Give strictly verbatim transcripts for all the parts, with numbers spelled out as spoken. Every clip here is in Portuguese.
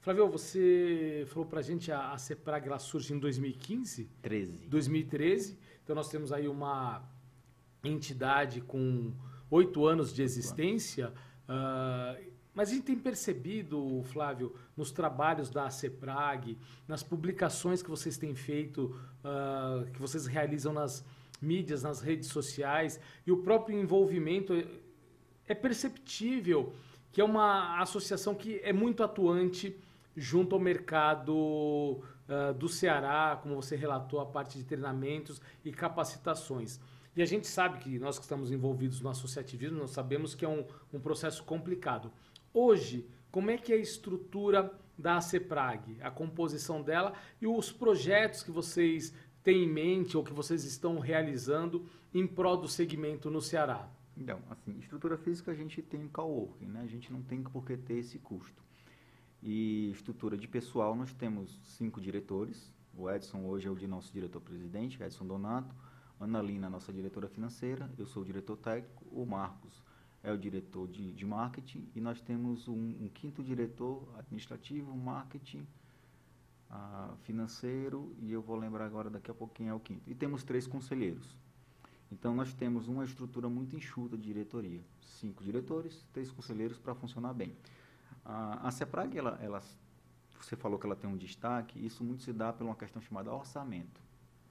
Flávio, você falou para a gente a, a CEPRAG ela surge em dois mil e quinze? treze. dois mil e treze. Então nós temos aí uma entidade com oito anos de existência. Uh, mas a gente tem percebido, Flávio, nos trabalhos da CEPRAG, nas publicações que vocês têm feito, uh, que vocês realizam nas mídias, nas redes sociais, e o próprio envolvimento, é perceptível que é uma associação que é muito atuante junto ao mercado uh, do Ceará, como você relatou, a parte de treinamentos e capacitações. E a gente sabe que nós que estamos envolvidos no associativismo, nós sabemos que é um, um processo complicado. Hoje, como é que é a estrutura da CEPRAG, a composição dela e os projetos que vocês têm em mente ou que vocês estão realizando em prol do segmento no Ceará? Então, assim, estrutura física a gente tem em coworking, né? A gente não tem por que ter esse custo. E estrutura de pessoal, nós temos cinco diretores. O Edson hoje é o de nosso diretor-presidente, Edson Donato. Ana Lina, nossa diretora financeira. Eu sou o diretor técnico. O Marcos é o diretor de, de marketing. E nós temos um, um quinto diretor administrativo, marketing, uh, financeiro. E eu vou lembrar agora, daqui a pouquinho é o quinto. E temos três conselheiros. Então, nós temos uma estrutura muito enxuta de diretoria. Cinco diretores, três conselheiros para funcionar bem. A, a CEPRAG, ela, ela, você falou que ela tem um destaque, isso muito se dá por uma questão chamada orçamento.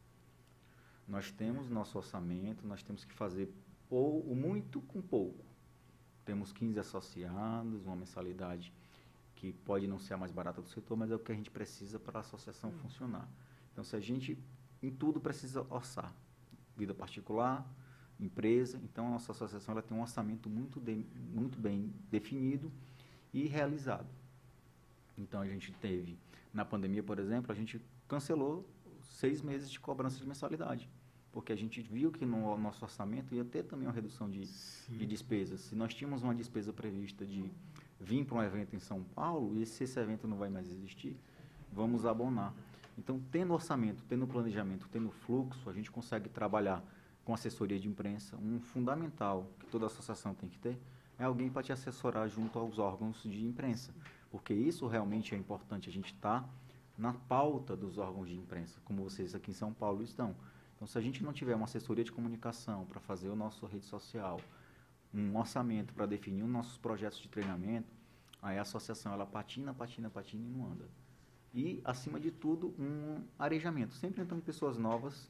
Nós temos nosso orçamento, nós temos que fazer ou, o muito com pouco. Temos quinze associados, uma mensalidade que pode não ser a mais barata do setor, mas é o que a gente precisa para a associação hum. funcionar. Então, se a gente, em tudo, precisa orçar. Vida particular, empresa. Então, a nossa associação ela tem um orçamento muito, de, muito bem definido e realizado. Então, a gente teve, na pandemia, por exemplo, a gente cancelou seis meses de cobrança de mensalidade, porque a gente viu que no nosso orçamento ia ter também uma redução de, de despesas. Se nós tínhamos uma despesa prevista de vir para um evento em São Paulo, e se esse evento não vai mais existir, vamos abonar. Então, tendo orçamento, tendo planejamento, tendo fluxo, a gente consegue trabalhar com assessoria de imprensa. Um fundamental que toda associação tem que ter é alguém para te assessorar junto aos órgãos de imprensa, porque isso realmente é importante, a gente está na pauta dos órgãos de imprensa, como vocês aqui em São Paulo estão. Então, se a gente não tiver uma assessoria de comunicação para fazer a nossa rede social, um orçamento para definir os nossos projetos de treinamento, aí a associação ela patina, patina, patina e não anda. E, acima de tudo, um arejamento. Sempre entram pessoas novas,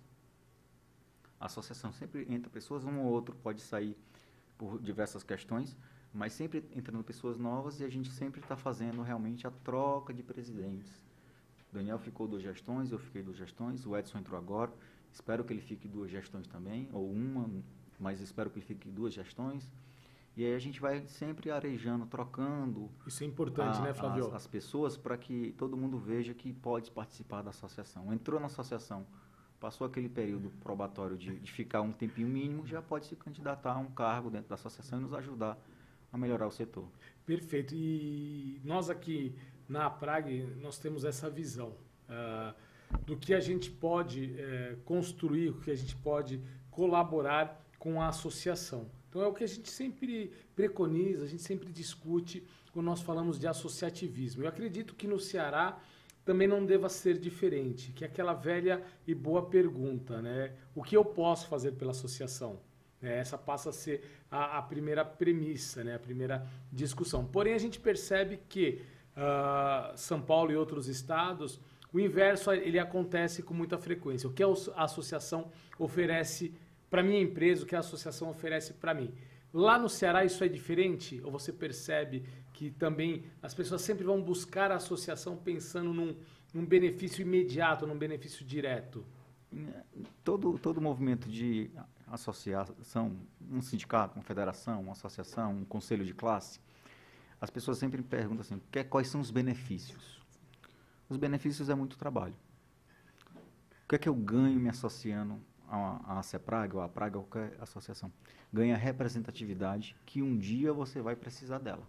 a associação sempre entra pessoas, um ou outro pode sair por diversas questões, mas sempre entrando pessoas novas e a gente sempre está fazendo realmente a troca de presidentes. O Daniel ficou duas gestões, eu fiquei duas gestões, o Edson entrou agora, espero que ele fique duas gestões também, ou uma, mas espero que ele fique duas gestões. E aí a gente vai sempre arejando, trocando. Isso é importante, a, né, Flávio? As, as pessoas para que todo mundo veja que pode participar da associação. Entrou na associação, passou aquele período probatório de, de ficar um tempinho mínimo, já pode se candidatar a um cargo dentro da associação e nos ajudar a melhorar o setor. Perfeito. E nós aqui na Prag, nós temos essa visão uh, do que a gente pode uh, construir, o que a gente pode colaborar com a associação. Então é o que a gente sempre preconiza, a gente sempre discute quando nós falamos de associativismo. Eu acredito que no Ceará também não deva ser diferente, que é aquela velha e boa pergunta, né? O que eu posso fazer pela associação? É, essa passa a ser a, a primeira premissa, né? A primeira discussão. Porém, a gente percebe que uh, São Paulo e outros estados, o inverso ele acontece com muita frequência. O que a associação oferece para minha empresa, o que a associação oferece para mim. Lá no Ceará isso é diferente? Ou você percebe que também as pessoas sempre vão buscar a associação pensando num, num benefício imediato, num benefício direto? Todo, todo movimento de associação, um sindicato, uma federação, uma associação, um conselho de classe, as pessoas sempre me perguntam assim, que, quais são os benefícios? Os benefícios é muito trabalho. O que é que eu ganho me associando a, a CEPRAG ou a Praga ou qualquer associação? Ganha representatividade que um dia você vai precisar dela.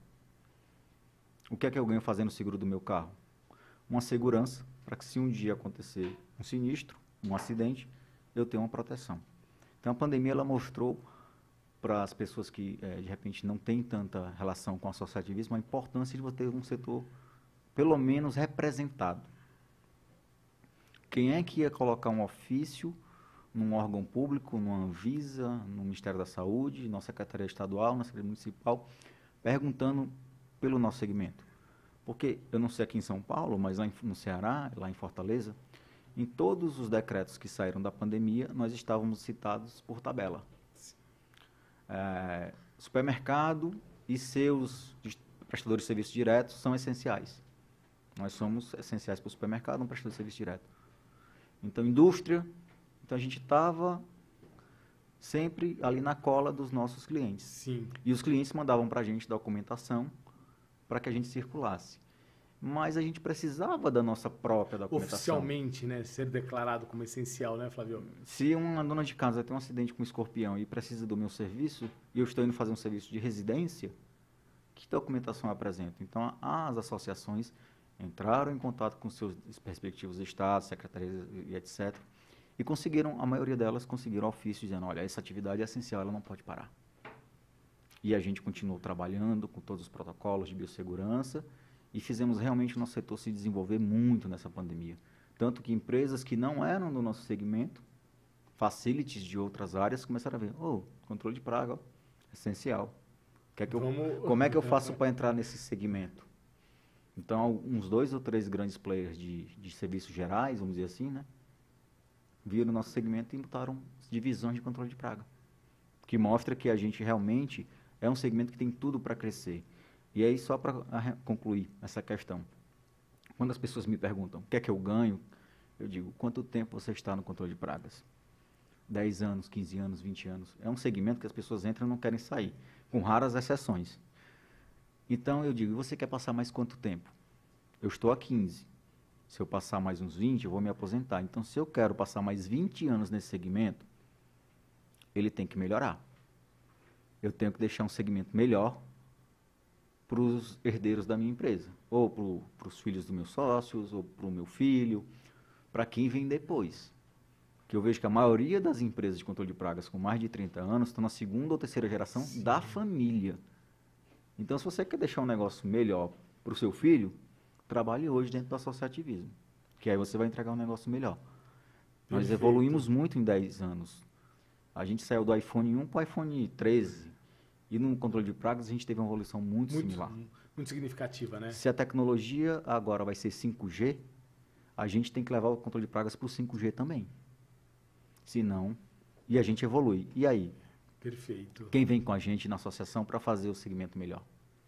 O que é que eu ganho fazendo o seguro do meu carro? Uma segurança para que se um dia acontecer um sinistro, um acidente, eu tenho uma proteção. Então a pandemia ela mostrou para as pessoas que é, de repente não têm tanta relação com o associativismo a importância de você ter um setor pelo menos representado. Quem é que ia colocar um ofício num órgão público, numa Anvisa, no Ministério da Saúde, na Secretaria Estadual, na Secretaria Municipal, perguntando pelo nosso segmento? Porque, eu não sei aqui em São Paulo, mas lá em, no Ceará, lá em Fortaleza, em todos os decretos que saíram da pandemia, nós estávamos citados por tabela. É, supermercado e seus prestadores de serviço direto são essenciais. Nós somos essenciais para o supermercado, um prestador de serviço direto. Então, indústria, então a gente estava sempre ali na cola dos nossos clientes. Sim. E os clientes mandavam para a gente documentação para que a gente circulasse. Mas a gente precisava da nossa própria documentação. Oficialmente, né? Ser declarado como essencial, né, Flávio? Se uma dona de casa tem um acidente com um escorpião e precisa do meu serviço, e eu estou indo fazer um serviço de residência, que documentação eu apresento? Então, as associações entraram em contato com seus respectivos estados, secretarias e etcétera, e conseguiram, a maioria delas conseguiram ofício dizendo, olha, essa atividade é essencial, ela não pode parar. E a gente continuou trabalhando com todos os protocolos de biossegurança e fizemos realmente o nosso setor se desenvolver muito nessa pandemia. Tanto que empresas que não eram do nosso segmento, facilities de outras áreas, começaram a ver, oh, controle de praga, ó, essencial. Que é que eu, Vamos... Como é que eu faço para entrar nesse segmento? Então, uns dois ou três grandes players de, de serviços gerais, vamos dizer assim, né, viram o nosso segmento e botaram divisões de controle de praga, que mostra que a gente realmente é um segmento que tem tudo para crescer. E aí, só para concluir essa questão, quando as pessoas me perguntam o que é que eu ganho, eu digo, quanto tempo você está no controle de pragas? dez anos, quinze anos, vinte anos. É um segmento que as pessoas entram e não querem sair, com raras exceções. Então, eu digo, você quer passar mais quanto tempo? Eu estou há quinze. Se eu passar mais uns vinte, eu vou me aposentar. Então, se eu quero passar mais vinte anos nesse segmento, ele tem que melhorar. Eu tenho que deixar um segmento melhor para os herdeiros da minha empresa, ou para os filhos dos meus sócios, ou para o meu filho, para quem vem depois. Que eu vejo que a maioria das empresas de controle de pragas com mais de trinta anos estão na segunda ou terceira geração Sim. da família. Então, se você quer deixar um negócio melhor para o seu filho, trabalhe hoje dentro do associativismo, que aí você vai entregar um negócio melhor. Perfeito. Nós evoluímos muito em dez anos. A gente saiu do iPhone um para o iPhone treze. E no controle de pragas a gente teve uma evolução muito, muito similar. Muito significativa, né? Se a tecnologia agora vai ser cinco G, a gente tem que levar o controle de pragas para o cinco G também. Se não, e a gente evolui. E aí? Perfeito. Quem vem com a gente na associação para fazer o segmento melhor?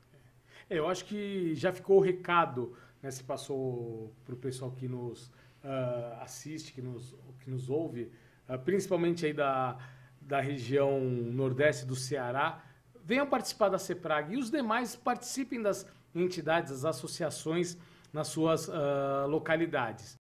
É, eu acho que já ficou o recado, né? Se passou para o pessoal que nos uh, assiste, que nos, que nos ouve, uh, principalmente aí da, da região nordeste do Ceará, venham participar da CEPRAG e os demais participem das entidades, das associações nas suas uh, localidades.